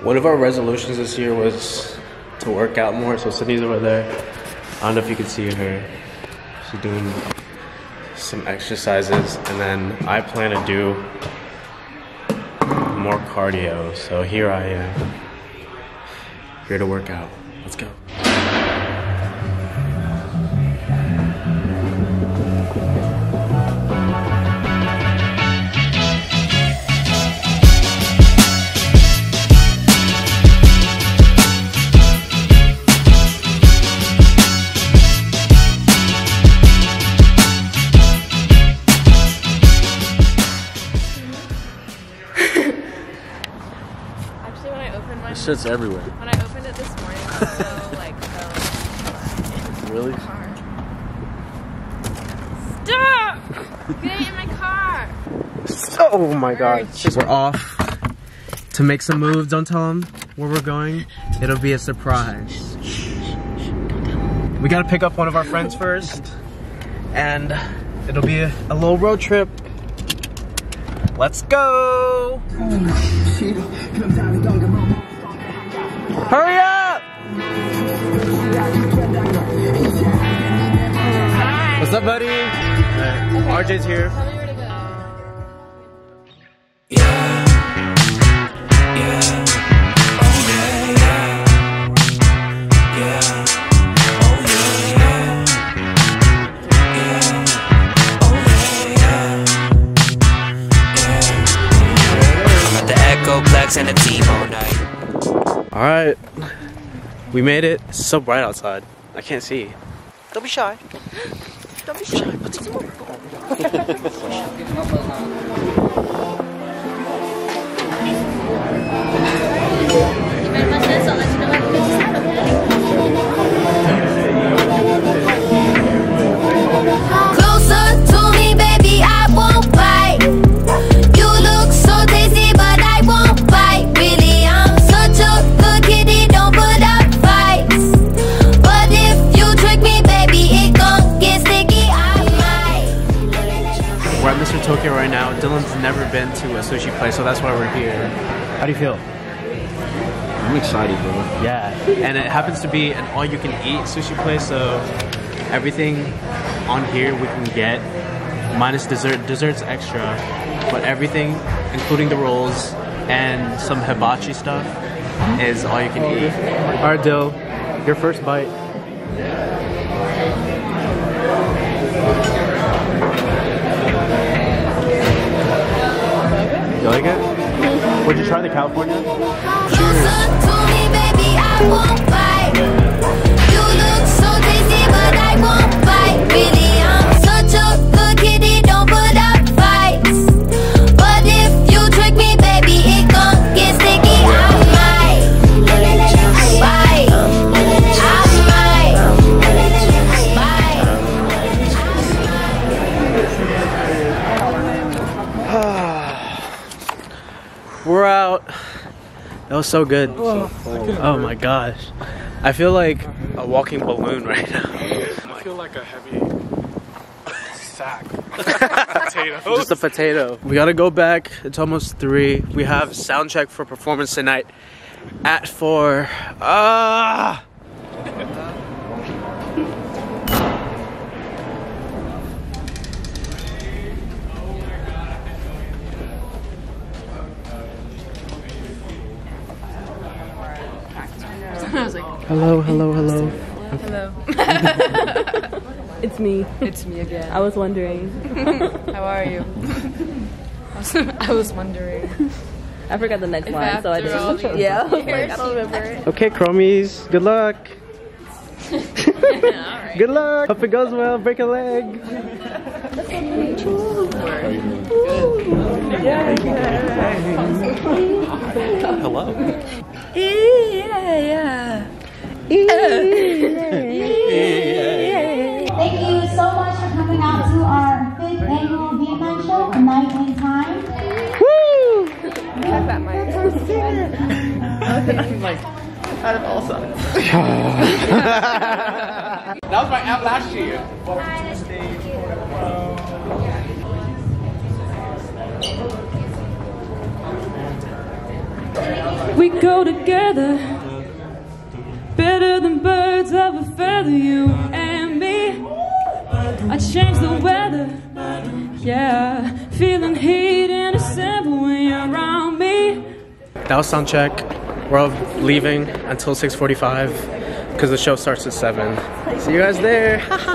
One of our resolutions this year was to work out more, so Sydney's over there. I don't know if you can see her. She's doing some exercises, and then I plan to do more cardio. So here I am, here to work out. Let's go. This shit's everywhere. When I opened it this morning, I so like fell. Really? Stop! Get in my car! Oh my god. We're off to make some moves. Don't tell them where we're going. It'll be a surprise. We gotta pick up one of our friends first, and it'll be a little road trip. Let's go! Hurry up! Hi. What's up, buddy? Okay. RJ's here. Tell me where to go. Yeah, yeah, oh yeah, yeah, yeah, oh yeah, yeah, yeah, oh yeah, yeah. I'm at the Echo Plex and the T-Bone night. Alright, we made it. It's so bright outside. I can't see. Don't be shy. Don't be shy. Let's go. Closer to me, baby, I won't fight. You look so tasty, but I won't fight. Really, I'm such a good kitty, don't put up fights. But if you trick me, baby, it gon' get sticky, I might. We're at Mr. Tokyo right now. Dylan's never been to a sushi place, so that's why we're here. How do you feel? I'm excited, bro. Yeah, and it happens to be an all-you-can-eat sushi place, so everything on here we can get, minus dessert. Dessert's extra, but everything, including the rolls and some hibachi stuff, is all you can eat. All right, Dill, your first bite. You like it? Would you try the California? Closer to me, baby, I won't fight. You look so tasty, but I won't fight. Really, I'm such a good kitty, don't put up fights. But if you trick me, baby, it gon' get sticky, I might. Bite. We're out. That was so good. Oh my gosh. I feel like a walking balloon right now. I feel like a heavy sack. Potatoes. Just a potato. We gotta go back. It's almost 3. We have sound check for performance tonight at 4. I was like, Hello, hello, hello. hello. It's me. It's me again. I was wondering. How are you? I was wondering. I forgot the next line, so I after all didn't. these Yeah, I was years like, I don't remember it. Okay, chromies. Good luck. Alright. Good luck. Hope it goes well. Break a leg. Hello. Yeah. Thank you so much for coming out to our 5th annual Siedmann show, A Night in Time. Woo! I'm like, out of all songs. That was my app last year. We go together, better than birds of a feather, you and me. I change the weather, yeah, feeling heat in December when you're around me. That was sound check. We're all leaving until 6:45 because the show starts at 7. See you guys there.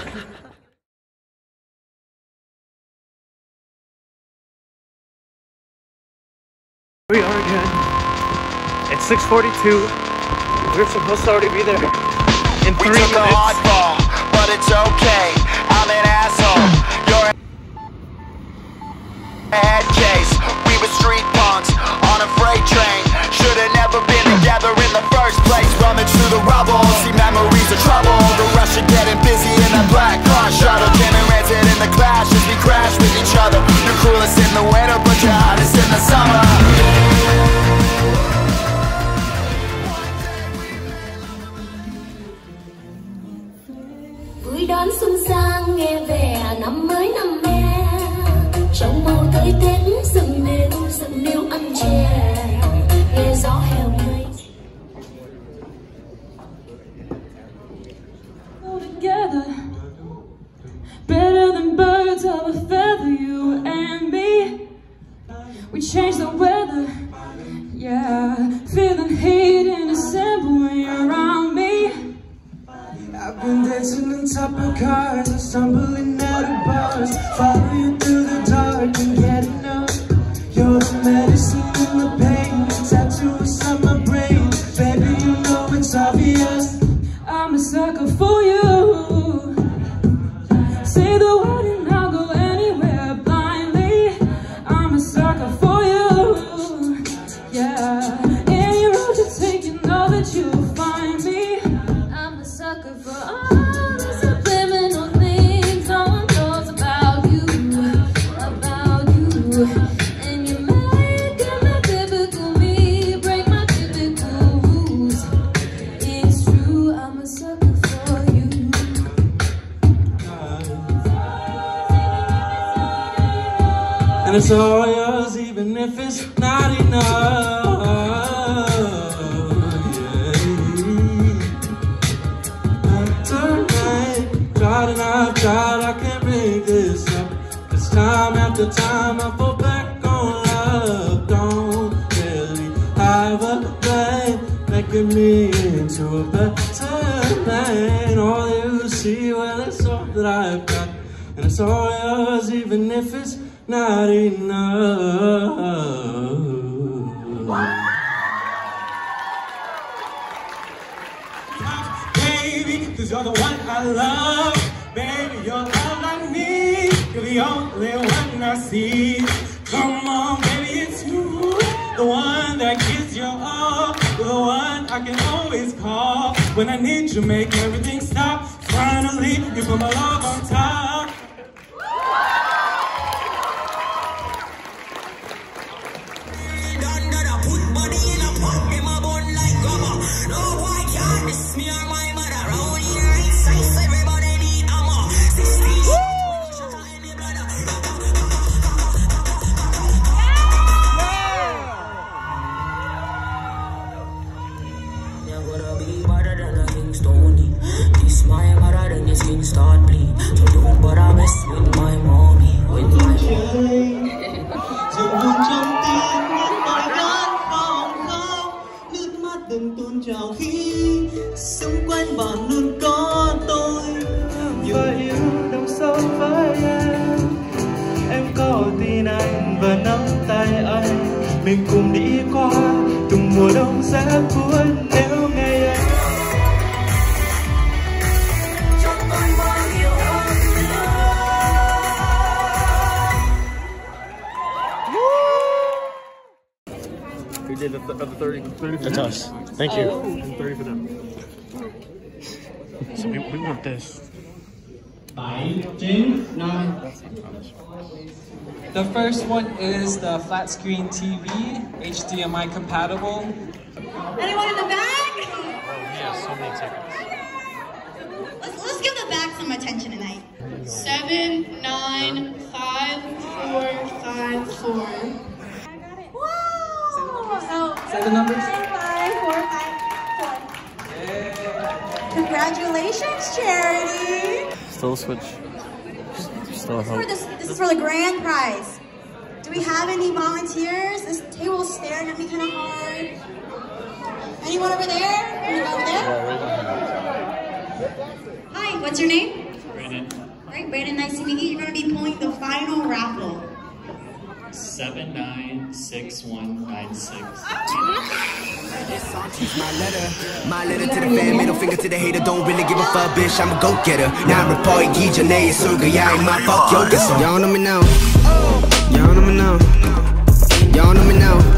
We are again. It's 6:42. We're supposed to already be there in 3 minutes. The hard fall, but it's okay. I'm an asshole. You're a head case. We were street punks on a freight train. Should've never been together in the first place. Rummage through the rubble, see memories of trouble. The rush of getting busy in that black car shuttle. Came and rented in the clash as we crash with each other. You're coolest in the winter, but you're hottest in the summer. Vui đón xuân sang nghe về năm mới năm me, trong màu tới Tết dựng nêu ăn chè, nghe gió heo mây. Go together, better than birds of a feather, you and me. We change the weather, yeah, feeling heat in December when you're around me. I've been dancing on top of cars and stumbling out of bars. Follow you through the dark and get enough. You're the medicine in the pain, tattoos on my brain. Baby, you know it's obvious. I'm a sucker for you. Say the word and I'll go anywhere blindly. I'm a sucker for you. Yeah, any road you take, you know that you'll find me. I'm a sucker for all the subliminal things no one knows about you. And you make my typical me break my typical rules. It's true, I'm a sucker for you. And it's all yours even if it's not enough. And I've tried, I can't make this up. Cause time after time I fall back on love. Don't really have a thing making me into a better man. All you see, well, it's all that I've got. And it's all yours even if it's not enough. Baby, cause you're the one I love. Baby, you're all I need. You're the only one I see. Come on, baby, it's you. The one that gives you all. The one I can always call. When I need you, make everything stop. Finally, you put my love on top. Start bleed, so don't bother mess with my mommy, with my mommy. Dừng luôn trong tim những nỗi đớn không khóc, nước mắt đừng tuôn trào khi xung quanh bạn luôn có tôi. Và yêu đau sâu với em có tin anh và nắm tay anh, mình cùng đi qua từng mùa đông giá cuối nếu ngày anh. We did the 30 for That's them. us. Thank you. And 30 for them. So we want this. 7, 9. The first one is the flat screen TV, HDMI compatible. Anyone in the back? Oh, yeah, so many tickets. Let's give the back some attention tonight. 7, 9, 5, 4, 5, 4. Wow! 7 numbers? 5, 4, 5, 4. Congratulations, Charity. Still switch. Still hope. This is for the grand prize. Do we have any volunteers? This table's staring at me kind of hard. Anyone over there? Anyone over there? Hi, what's your name? Brandon. All right, Brandon, nice to meet you. You're going to be pulling the final raffle. 796196. My letter to the fan, middle finger to the hater, don't really give a fuck, bitch, I'm a go-getter. Now report, 기전에 술가야 임마, fuck your guess. Y'all know me now. Y'all know me now. Y'all know me now.